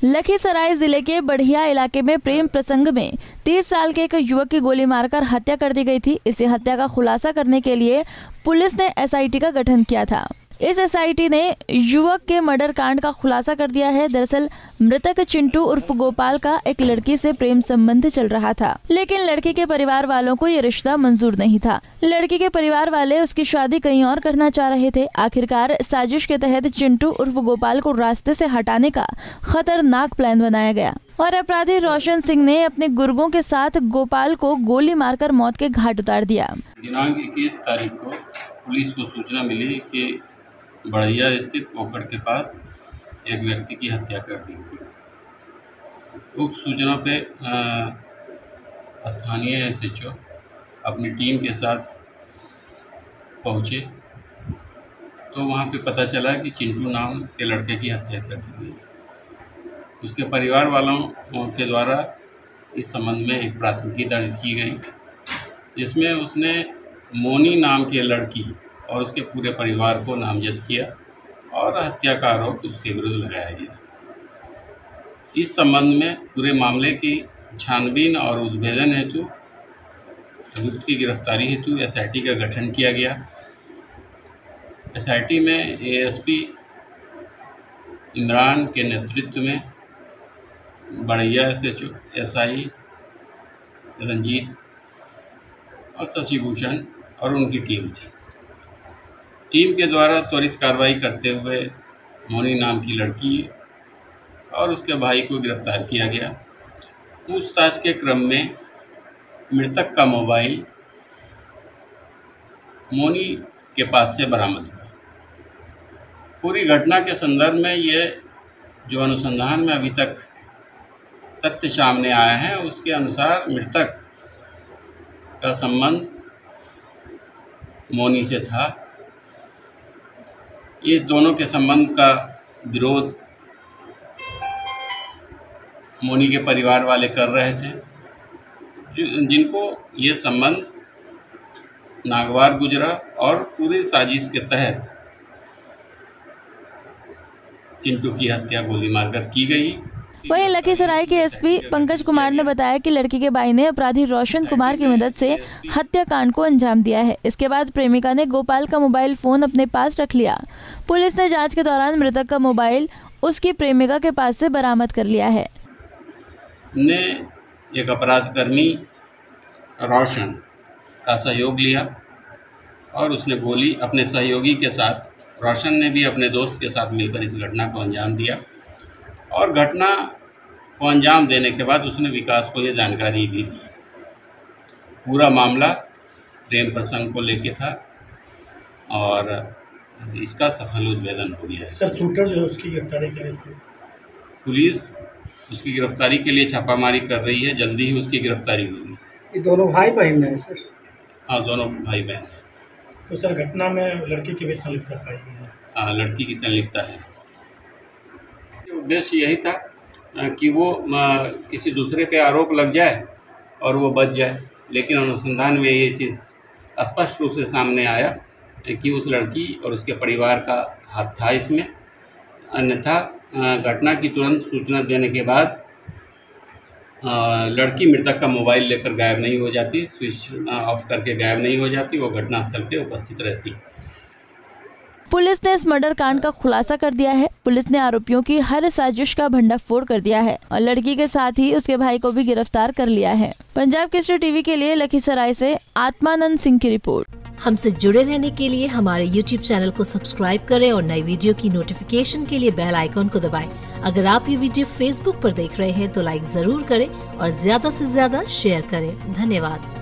लखीसराय जिले के बढ़िया इलाके में प्रेम प्रसंग में 30 साल के एक युवक की गोली मारकर हत्या कर दी गई थी। इसी हत्या का खुलासा करने के लिए पुलिस ने एसआईटी का गठन किया था। इस एसआईटी ने युवक के मर्डर कांड का खुलासा कर दिया है। दरअसल मृतक चिंटू उर्फ गोपाल का एक लड़की से प्रेम संबंध चल रहा था, लेकिन लड़की के परिवार वालों को ये रिश्ता मंजूर नहीं था। लड़की के परिवार वाले उसकी शादी कहीं और करना चाह रहे थे। आखिरकार साजिश के तहत चिंटू उर्फ गोपाल को रास्ते से हटाने का खतरनाक प्लान बनाया गया और अपराधी रोशन सिंह ने अपने गुर्गों के साथ गोपाल को गोली मारकर मौत के घाट उतार दिया। दिनांक 21 तारीख को पुलिस को सूचना मिली कि बढ़िया स्थित पोखर के पास एक व्यक्ति की हत्या कर दी गई। उक्त सूचना पे स्थानीय एसएचओ अपनी टीम के साथ पहुँचे तो वहाँ पे पता चला कि चिंटू नाम के लड़के की हत्या कर दी गई। उसके परिवार वालों के द्वारा इस संबंध में एक प्राथमिकी दर्ज की गई, जिसमें उसने मोनी नाम के लड़की और उसके पूरे परिवार को नामजद किया और हत्या का आरोप उसके विरुद्ध लगाया गया। इस संबंध में पूरे मामले की छानबीन और उद्भेदन हेतु अभियुक्त की गिरफ्तारी हेतु एसआईटी का गठन किया गया। एसआईटी में एएसपी इमरान के नेतृत्व में बढ़िया एसएचओ एसआई रंजीत और शशिभूषण और उनकी टीम थी। टीम के द्वारा त्वरित कार्रवाई करते हुए मोनी नाम की लड़की और उसके भाई को गिरफ्तार किया गया। पूछताछ के क्रम में मृतक का मोबाइल मोनी के पास से बरामद हुआ। पूरी घटना के संदर्भ में ये जो अनुसंधान में अभी तक तथ्य सामने आया है, उसके अनुसार मृतक का संबंध मोनी से था। ये दोनों के संबंध का विरोध मोनी के परिवार वाले कर रहे थे, जिनको ये संबंध नागवार गुजरा और पूरी साजिश के तहत चिंटू की हत्या गोली मारकर की गई। वहीं लखीसराय के एसपी पंकज कुमार ने बताया कि लड़की के भाई ने अपराधी रोशन कुमार की मदद से हत्याकांड को अंजाम दिया है। इसके बाद प्रेमिका ने गोपाल का मोबाइल फोन अपने पास रख लिया। पुलिस ने जांच के दौरान मृतक का मोबाइल उसकी प्रेमिका के पास से बरामद कर लिया है। ने एक अपराधकर्मी रोशन का सहयोग लिया और उसने गोली अपने सहयोगी के साथ, रोशन ने भी अपने दोस्त के साथ मिलकर इस घटना को अंजाम दिया और घटना को अंजाम देने के बाद उसने विकास को ये जानकारी भी दी। पूरा मामला प्रेम प्रसंग को लेके था और इसका सफल उद्भेदन हो गया है। सर, शूटर जो है उसकी गिरफ्तारी के लिए पुलिस उसकी गिरफ्तारी के लिए छापामारी कर रही है। जल्दी ही उसकी गिरफ्तारी होगी। ये दोनों भाई बहन हैं सर? हाँ, दोनों भाई बहन हैं। तो सर, घटना में लड़की की भी संलिप्तता पाई गई है? हाँ, लड़की की संलिप्तता है। उद्देश्य यही था कि वो किसी दूसरे पे आरोप लग जाए और वो बच जाए, लेकिन अनुसंधान में ये चीज़ स्पष्ट रूप से सामने आया कि उस लड़की और उसके परिवार का हाथ था इसमें। अन्यथा घटना की तुरंत सूचना देने के बाद लड़की मृतक का मोबाइल लेकर गायब नहीं हो जाती, स्विच ऑफ करके गायब नहीं हो जाती, वो घटनास्थल पे उपस्थित रहती। पुलिस ने इस मर्डर कांड का खुलासा कर दिया है। पुलिस ने आरोपियों की हर साजिश का भंडाफोड़ कर दिया है और लड़की के साथ ही उसके भाई को भी गिरफ्तार कर लिया है। पंजाब केसरी टीवी के लिए लखीसराय से आत्मानंद सिंह की रिपोर्ट। हमसे जुड़े रहने के लिए हमारे YouTube चैनल को सब्सक्राइब करें और नई वीडियो की नोटिफिकेशन के लिए बेल आइकॉन को दबाएं। अगर आप ये वीडियो Facebook पर देख रहे हैं तो लाइक जरूर करें और ज्यादा से ज्यादा शेयर करें। धन्यवाद।